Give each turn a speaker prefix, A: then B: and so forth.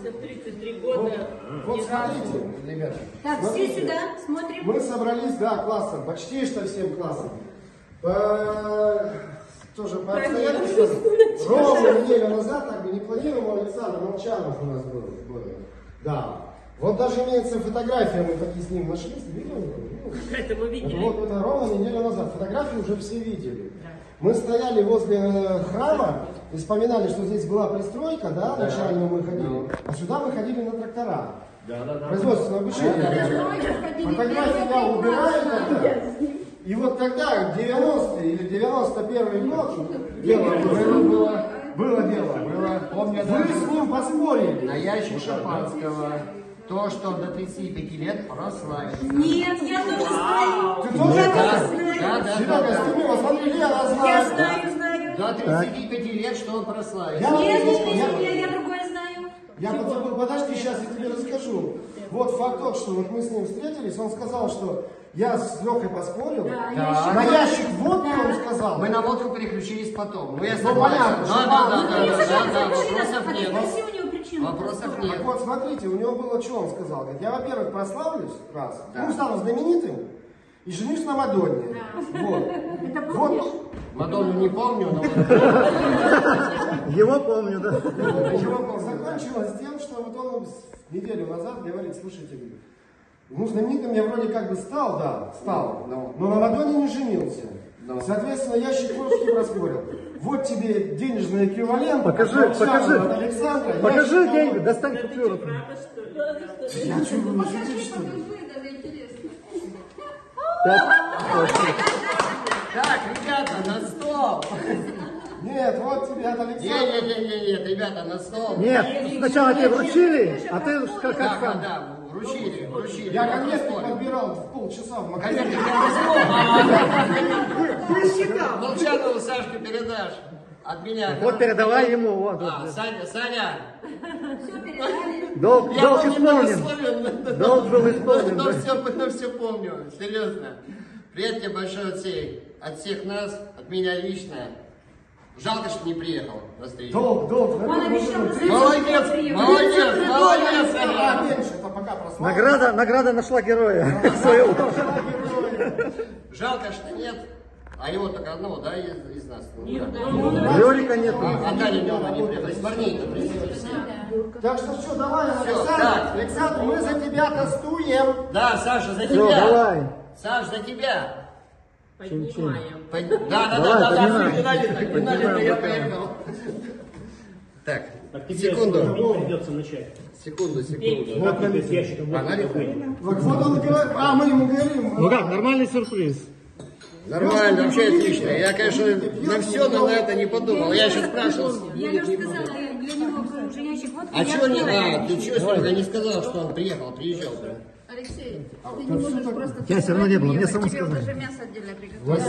A: 33 года.
B: Вот смотрите, ребята.
C: Так,
B: смотрите.
C: все сюда, смотрим.
B: Мы собрались, да, классом, почти что всем классом. Тоже по обстоятельствам. Ровно неделю назад, так бы не планировал, Александр Молчанов у нас был. Да. Вот даже имеется фотография, мы такие с ним нашли, видели?
A: Это мы видели.
B: Вот это ровно неделю назад. Фотографии уже все видели. Мы стояли возле храма и вспоминали, что здесь была пристройка, да, начальную мы ходили, а сюда мы ходили на трактора. Производственное обучение. Фотографии я убираю тогда. И вот когда, 90-й или 91-й год, было дело.
D: Помню,
B: Вы с ним поспорили.
D: на ящик шампанского. То, что до 35 лет прославится.
C: Нет, я тоже знаю.
B: Ты тоже
C: Я
B: знаешь?
C: тоже знаю.
B: Серега, сними, вот смотри, Лена
C: Я
B: знает.
C: знаю.
D: До 35 лет, что он прославится.
C: Я другое знаю.
B: Я подзабыл, подожди, сейчас я тебе расскажу. Вот факт тот, что вот мы с ним встретились, он сказал, что я с Лехой поспорил.
C: Да,
B: На ящик водки он сказал.
D: Мы на водку переключились потом. Ну, я
B: Ну, понятно,
D: да, вопросов нет.
C: Спроси у него причину.
D: Вопросов
B: Так
D: нет.
B: вот, смотрите, у него было, что он сказал. Говорит, я, во-первых, прославлюсь, раз, ну, стану знаменитым и женюсь на Мадонне. Вот.
C: Это помнишь?
B: Вот.
D: Мадонну не помню, но...
E: Его помню, да.
B: Его закончилось тем, что вот он неделю назад говорит, слушайте, ну, знаменитым я вроде как бы стал, да, стал, но на Мадонне не женился. Соответственно, ящик водки проспорил. Вот тебе денежный эквивалент.
E: Покажи.
B: От Александра.
E: Покажи деньги, достань
A: Это
E: купюру.
A: правда, что ли?
B: Я что, вы шутите, что ли?
D: Так, ребята, на стол!
B: Нет, вот тебе от Александра.
D: Нет, ребята, на стол.
E: Нет, сначала тебе вручили, а ты как сам.
D: Да, вручили.
B: Я конверт подбирал в полчаса в магазине.
D: Конечно, я возьму. Молчанову Сашке передашь. От меня.
E: Вот передавай ему, вот.
D: Саня.
C: Все передали.
E: Долг
D: Я был
E: исполнен. Долг был исполнен.
D: Но все помню, серьезно. Привет тебе большой от всех нас, от меня лично. Жалко, что не приехал на встречу.
B: Долг.
C: Он обещал,
D: Молодец.
B: А, меньше, это пока прослал.
E: Награда нашла героя своего.
D: Жалко, что нет. А его только одного, да, из нас?
A: Нет,
E: Лерика нету.
D: А Таня не приехала. Из парней-то присутствует все.
B: Так что что, давай,
D: так.
B: Александр, мы за тебя тостуем.
D: Да, Саша, за
E: Все,
D: тебя.
E: давай.
D: Саш, за тебя.
A: поднимаем.
D: Да, не надо, я поехал. Так, секунду.
F: Придется начать.
D: Секунду.
F: Вот на ящиком.
B: Вот он говорит, а мы ему говорим.
E: Ну как, нормальный сюрприз.
D: Нормально, вообще отлично. Я, конечно, на все, но на это не подумал. Я еще спрашивал.
C: Я Леша сказала, для него уже ящик водки.
D: А чего не... ты чего, Серега, не сказал, что он приезжал?
G: Алексей, ты не можешь просто...
E: Я все равно не было, мне самому
G: тебе
E: сказали.
G: уже мясо отдельно приготовить.